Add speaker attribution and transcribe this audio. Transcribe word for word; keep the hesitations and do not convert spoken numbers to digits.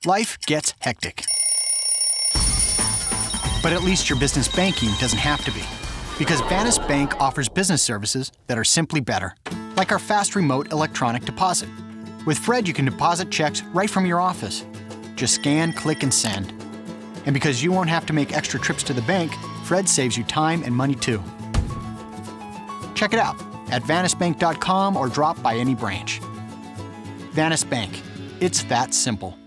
Speaker 1: Life gets hectic. But at least your business banking doesn't have to be. Because Vantus Bank offers business services that are simply better. Like our fast remote electronic deposit. With Fred, you can deposit checks right from your office. Just scan, click, and send. And because you won't have to make extra trips to the bank, Fred saves you time and money too. Check it out at vantus bank dot com or drop by any branch. Vantus Bank. It's that simple.